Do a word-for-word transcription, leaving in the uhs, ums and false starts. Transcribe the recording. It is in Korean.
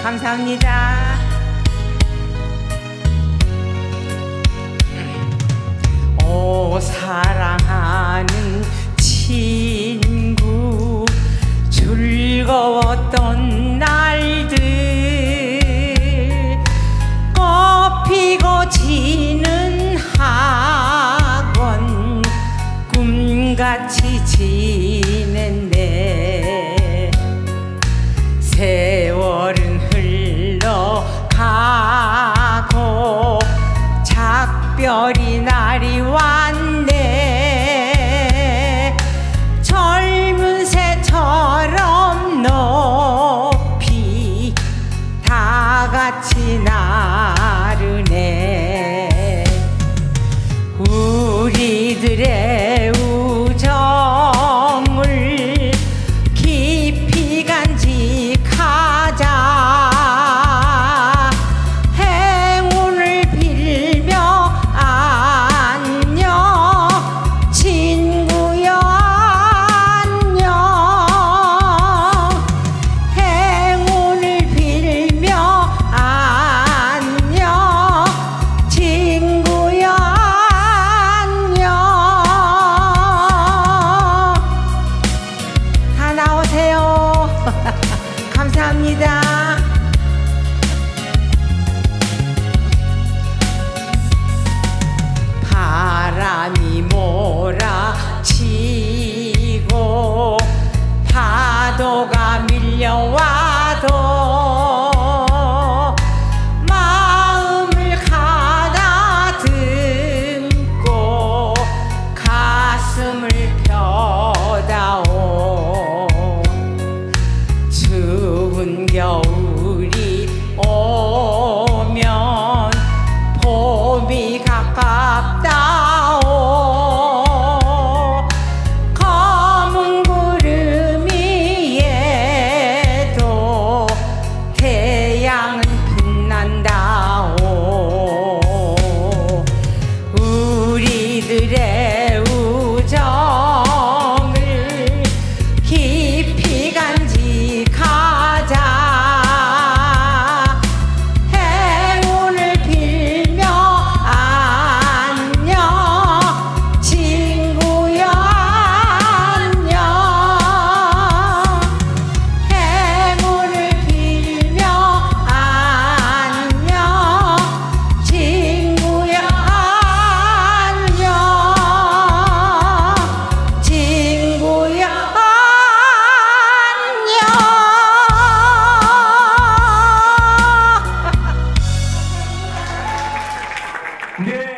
감사합니다. 오 사랑하는 친구, 즐거웠던 날들, 꽃피고 지는 학원, 꿈같이 지냈네. 세월은 흘러가고 작별이 날이 왔네. 젊은 새처럼 높이 다 같이 나르네. 우리들의 우정을 깊이 간직하자. 행운을 빌며 안녕 친구여 안녕. 행운을 빌며 안녕 친구여 안녕. 다 나오세요. 감사합니다. 바람이 몰아치고 파도가 밀려와도 마음을 가다듬고 가슴을 펴다오. 추운 겨울이 오면 봄이 가깝다오. 검은 구름 위에도 태양은 빛난다오. 우리들의 우정을 깊이 간직하자. 행운을 빌며 안녕 친구여 안녕. 행운을 빌며 안녕 친구여 안녕 친구여 안녕. 네.